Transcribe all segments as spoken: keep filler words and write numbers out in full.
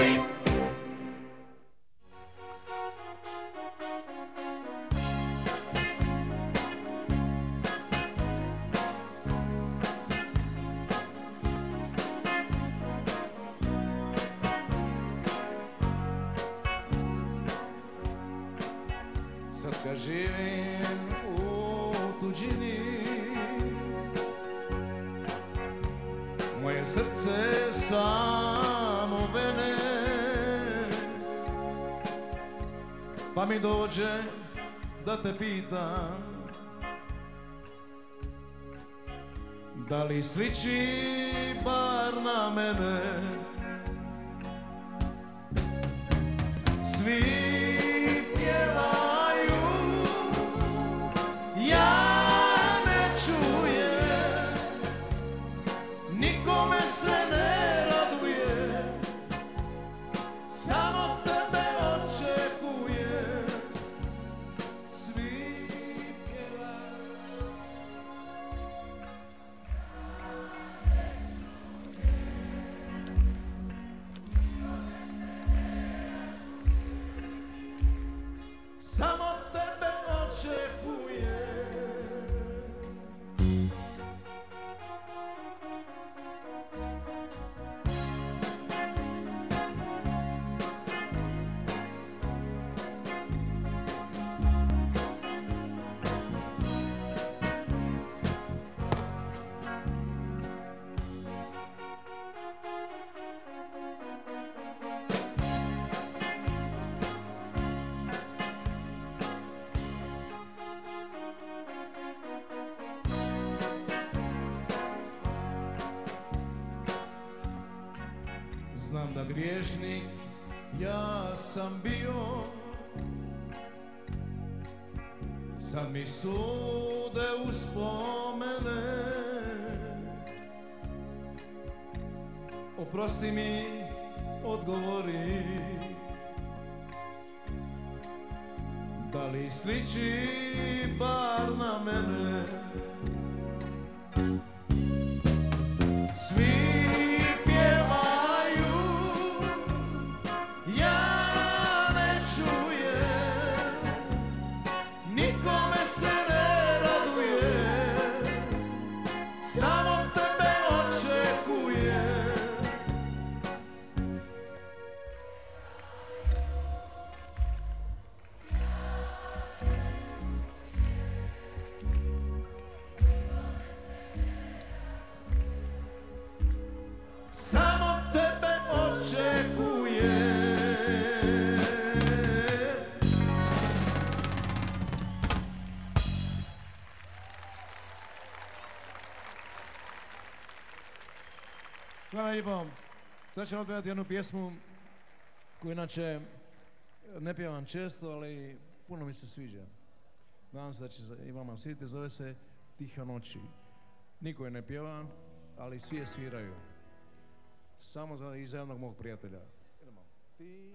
Sad kad živim u tuđini, moje srce samo vene, pa mi dođe da te pitam da li sliči bar na mene. Svi pjevaju, ja ne čujem, nikome se ne raduje, samo tebe očekujem. Svi pjevaju. Samo tebe očekujem. Znam da griješnik ja sam bio, sad mi sude uspomene. Oprosti mi, odgovori, da li sliči bar na mene. Svi nikome se ne raduje, samo tebe očekujem. Samo tebe očekujem. Hvala lijepo. Sad ćemo odgledati jednu pjesmu koju inače ne pjevam često, ali puno mi se sviđa. Nadam se da će i vama svidjeti, zove se Tiha noći. Niko je ne pjeva, ali svi je sviraju. Samo za, i za jednog mog prijatelja. Idemo. Ti...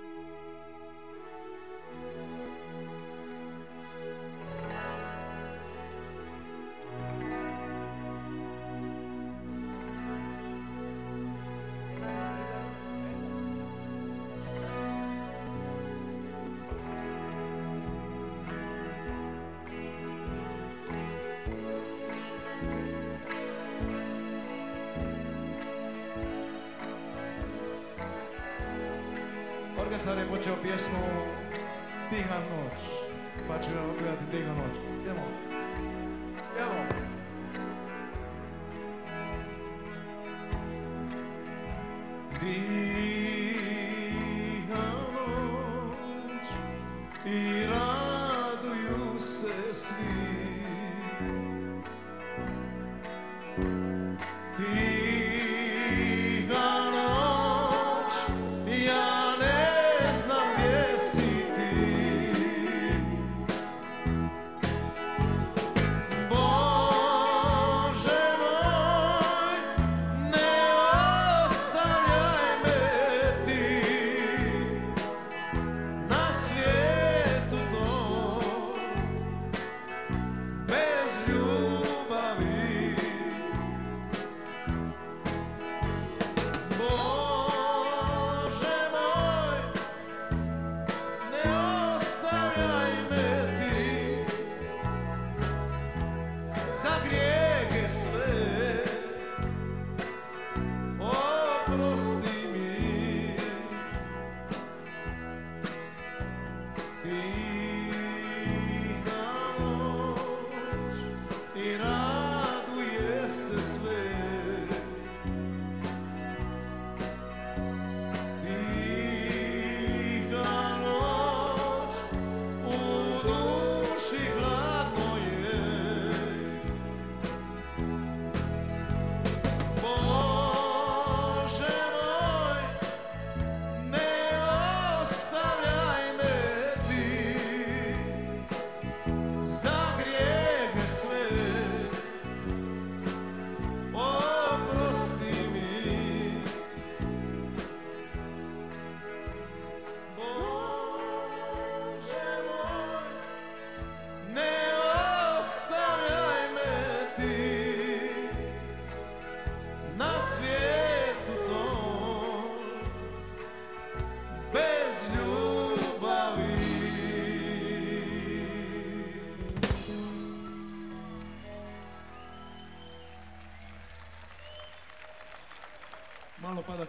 Orkestar je počeo pjesmu Tiha noć, pa ću vam odgledati Tiha noć. Idemo. Idemo. Tiha noć i raduju se svi. Tiha noć, ja ne znam gdje si ti. Bože moj, ne ostavljaj me ti na svijetu tom bez ljubavi.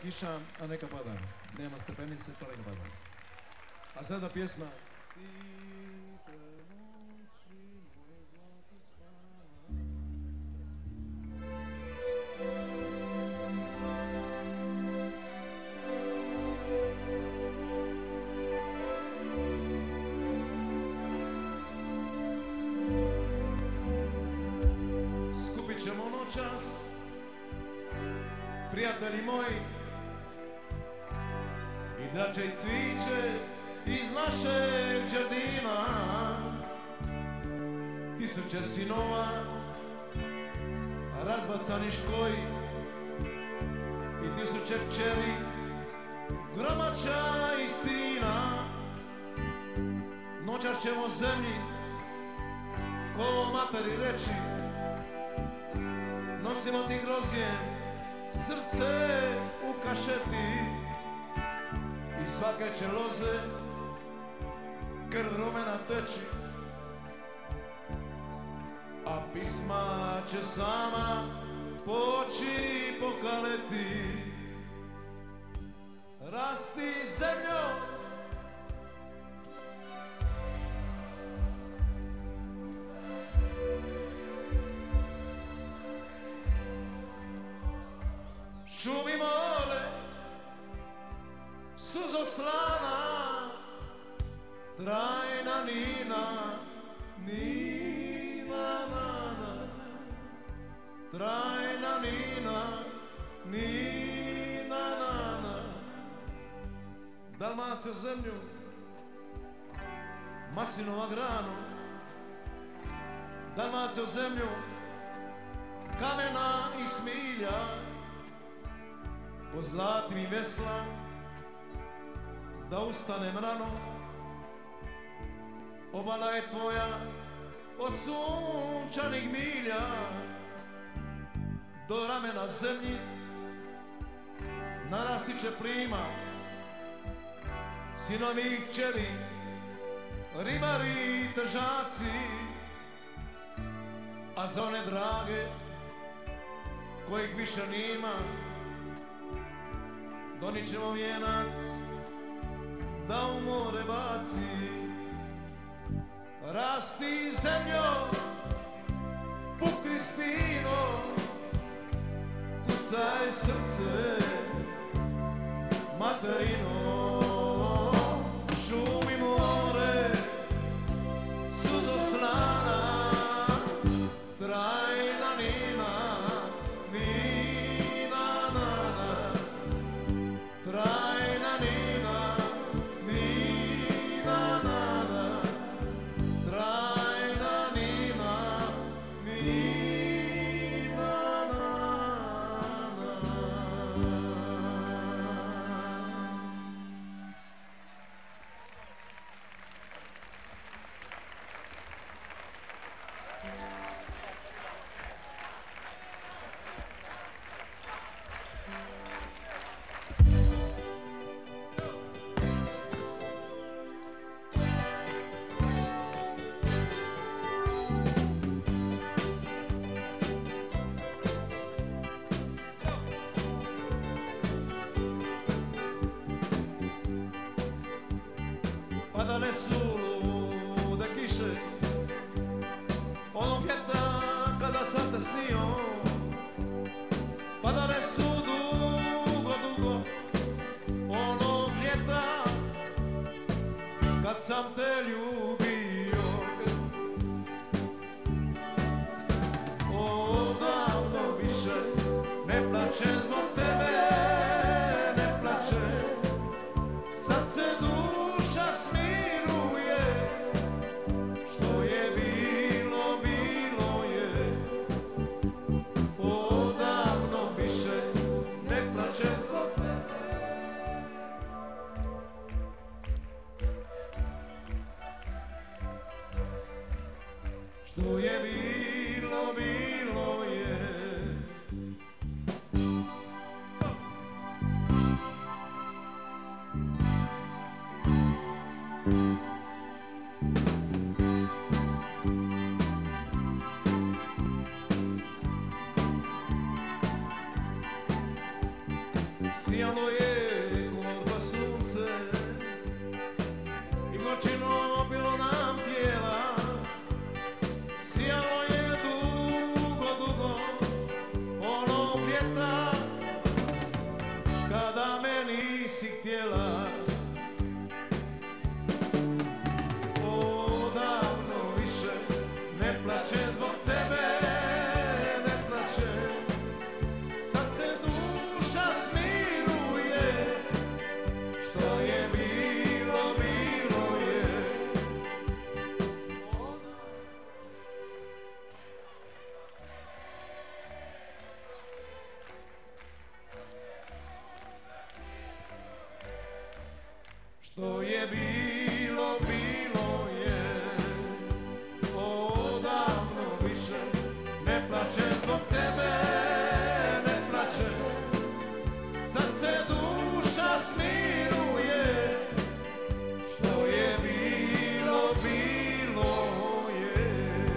kiša, a neka pada. Nema stepenice, pa neka pada. A sada pjesma. Skupit ćemo noćas, prijatelji moji, i drače i cviće iz našeg džardina. Tisuće sinova, razbacani škoji, i tisuće kćeri, gromača istina. Noćas ćemo zemlji ko materi reći, nosimo ti grozje, srce u kašeti, i svake će loze krv rumena teći, a pisma će sama poći pokaleti. Rasti zemljo, šumi more, suzo slana, trajna nina, nina, nana, trajna nina, nina, nana. Dalmaciju zemlju, maslinova granu, Dalmaciju zemlju, kamena i smilja, pozlati mi vesla, da ustanem rano. Obala je tvoja od sunčanih milja, do ramena zemlji narasti će plima, sinovi i kćeri, ribari i tržaci, a za one drage kojih više nima, donijet ćemo vijenac da u more baci. Rasti zemljo, pukni stino, kucaj srce materino. Šumi more, suzo slana, trajna nina, nina, nana, trajna nina, nina, nana, trajna nina, nina, nana. Padale su lude kiše onog ljeta kada sam te snio. Padale su dugo, dugo onog ljeta kad sam te ljubio. Odavno više ne plačem zbog tebe, ne plačem, sad se duša smiruje, što je bilo, bilo je. Odavno više ne plačem zbog tebe. Što je bilo, bilo je. Sijalo Što je bilo, bilo je. Odavno više ne plačem zbog tebe, ne plačem. Sad se duša smiruje. Što je bilo, bilo je.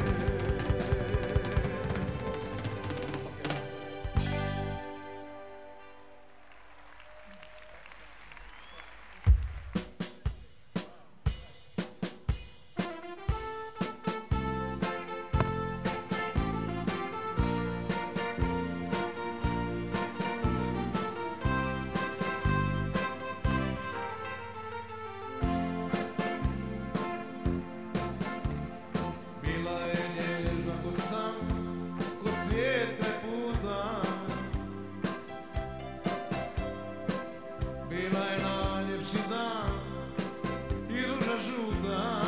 Bila je nježna ko san, ko cvijet kraj puta. Bila je najljepši dan i ruža žuta.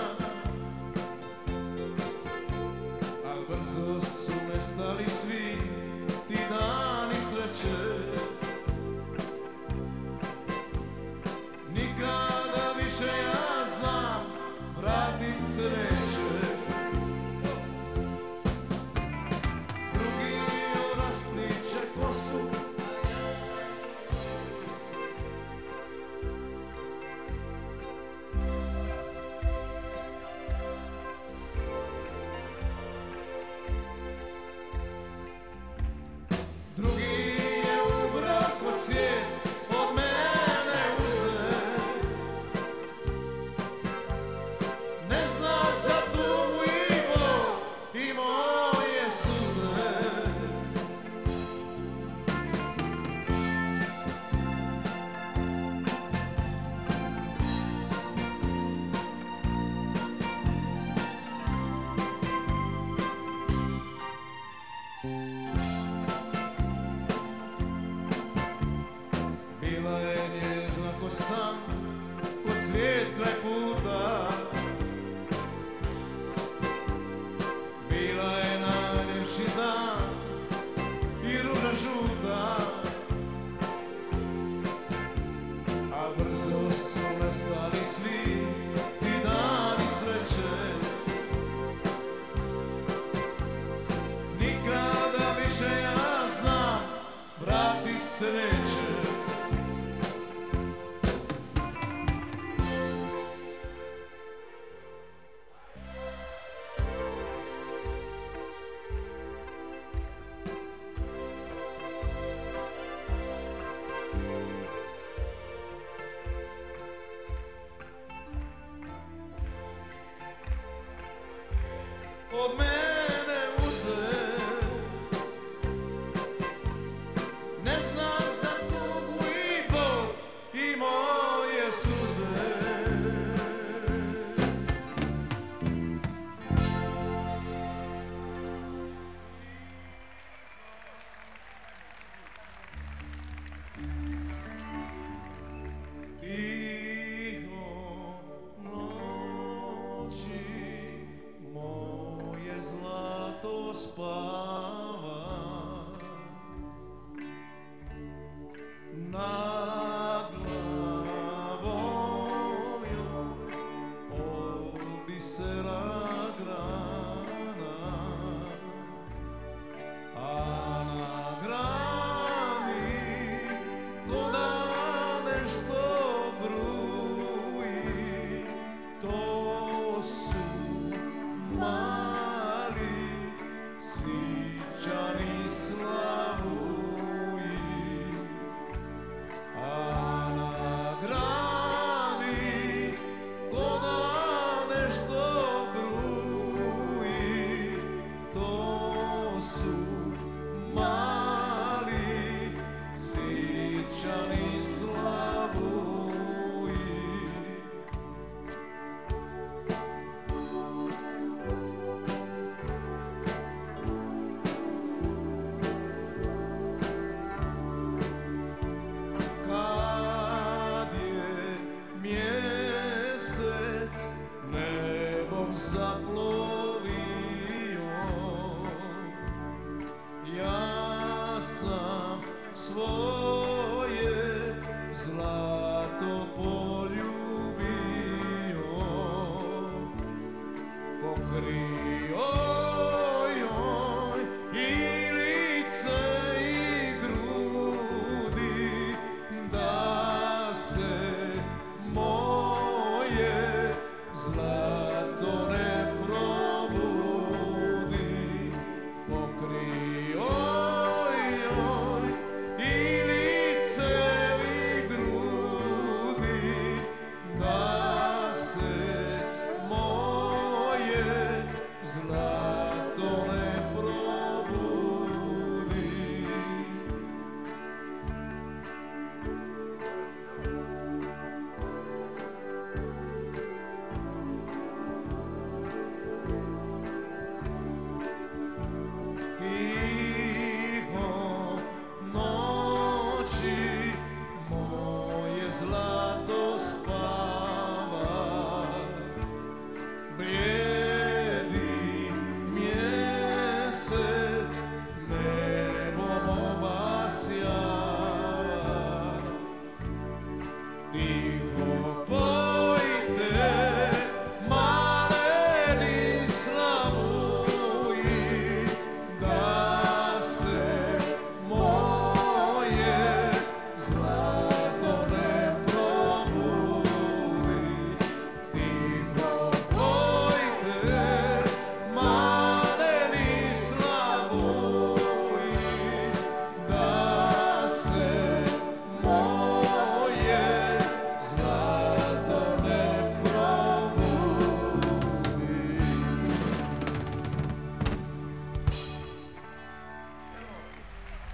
A brzo su nestali svi ti dani sreće. Nikada više ja znam, vratit se neće. Drugi joj raspliče kosu, drugi je ubrao ko cvijet, od mene uze. Ne znaš za tugu i bol i moje suze. Bila je nježna ko san, ko cvijet kraj puta. Bila je najljepši dan i ruža žuta. A brzo su nestali svi ti dani sreće. Nikada više ja znam, vratit se neće. Od mene uze. Ne znaš za tugu i bol i moje suze. Tiho noći, moje zlato spava. Nad glavom joj od bisera grana, a na grani ko da nešto bruji. To su mali si.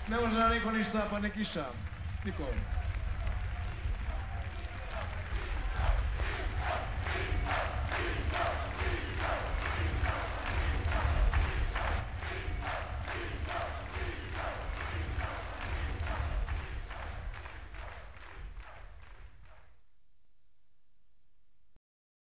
Ne može nam niko ništa, pa ne kiša. Niko.